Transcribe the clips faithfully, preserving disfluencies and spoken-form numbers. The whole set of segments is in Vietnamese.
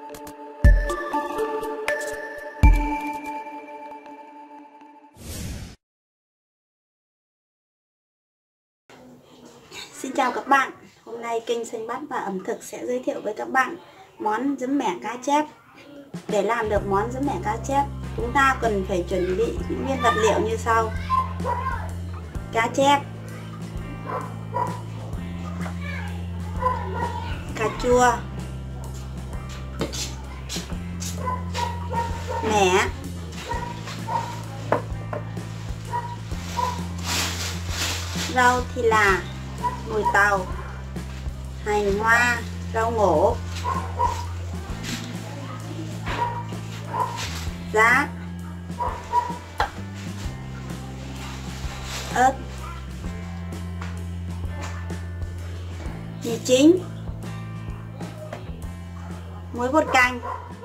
Xin chào các bạn, hôm nay kênh Xanh Bát và ẩm thực sẽ giới thiệu với các bạn món giấm mẻ cá chép. Để làm được món giấm mẻ cá chép, chúng ta cần phải chuẩn bị những nguyên vật liệu như sau: cá chép, cà chua, mẻ, rau thì là mùi tàu, hành hoa, rau ngổ, giá, ớt, mì chính, muối bột canh.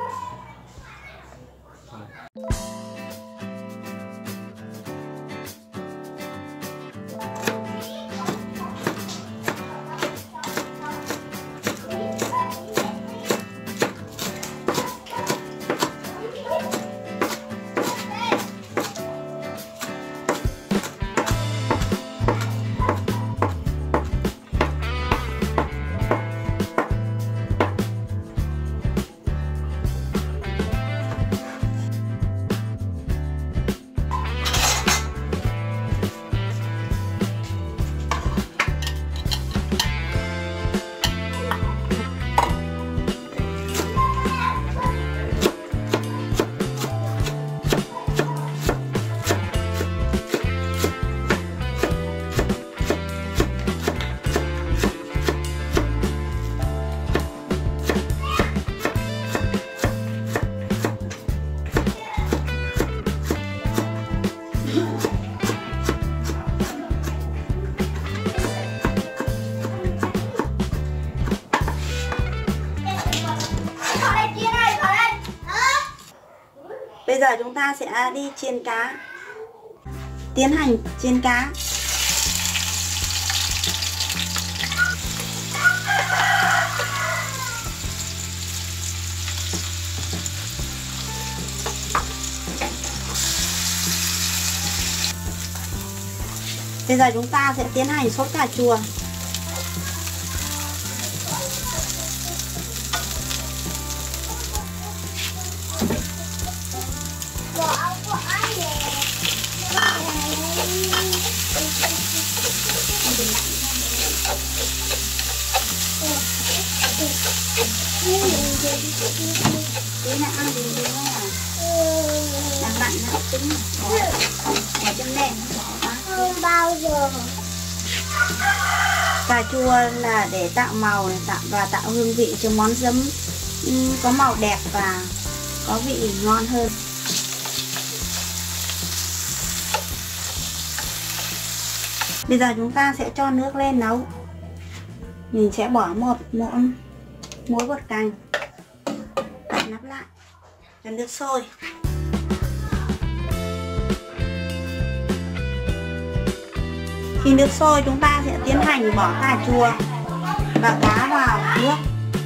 Bây giờ chúng ta sẽ đi chiên cá. Tiến hành chiên cá. Bây giờ chúng ta sẽ tiến hành sốt cà chua. Thế là ăn thì đúng không? Làm bạn nó tính bỏ trong nệm không bao giờ. Cà chua là để tạo màu này, tạo và tạo hương vị cho món giấm có màu đẹp và có vị ngon hơn. Bây giờ chúng ta sẽ cho nước lên nấu. Mình sẽ bỏ một muỗng muối bột canh, đậy nắp lại cho nước sôi. Khi nước sôi chúng ta sẽ tiến hành bỏ cà chua và cá vào nước.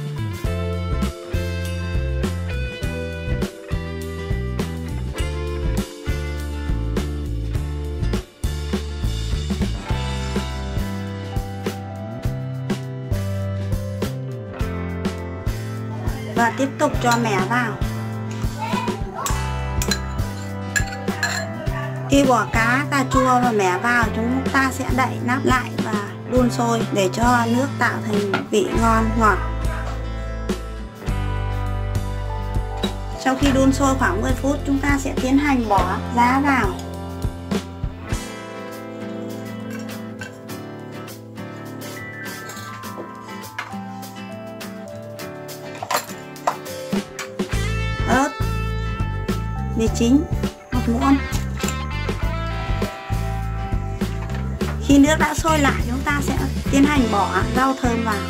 Và tiếp tục cho mẻ vào. Khi bỏ cá, cà chua và mẻ vào, chúng ta sẽ đậy nắp lại và đun sôi để cho nước tạo thành vị ngon ngọt. Sau khi đun sôi khoảng mười phút, chúng ta sẽ tiến hành bỏ giá vào. Ớt, mì chính một muỗng. Khi nước đã sôi lại, chúng ta sẽ tiến hành bỏ rau thơm vào.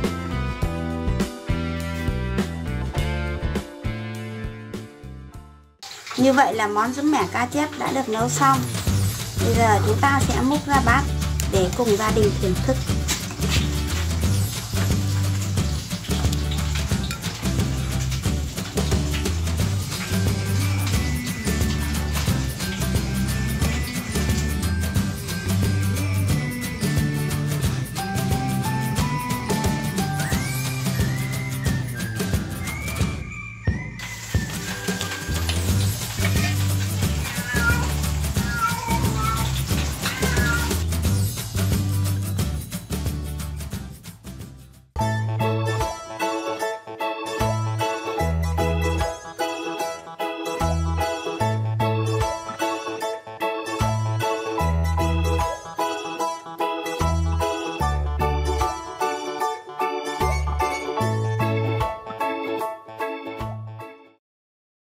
Như vậy là món giấm mẻ cá chép đã được nấu xong. Bây giờ chúng ta sẽ múc ra bát để cùng gia đình thưởng thức.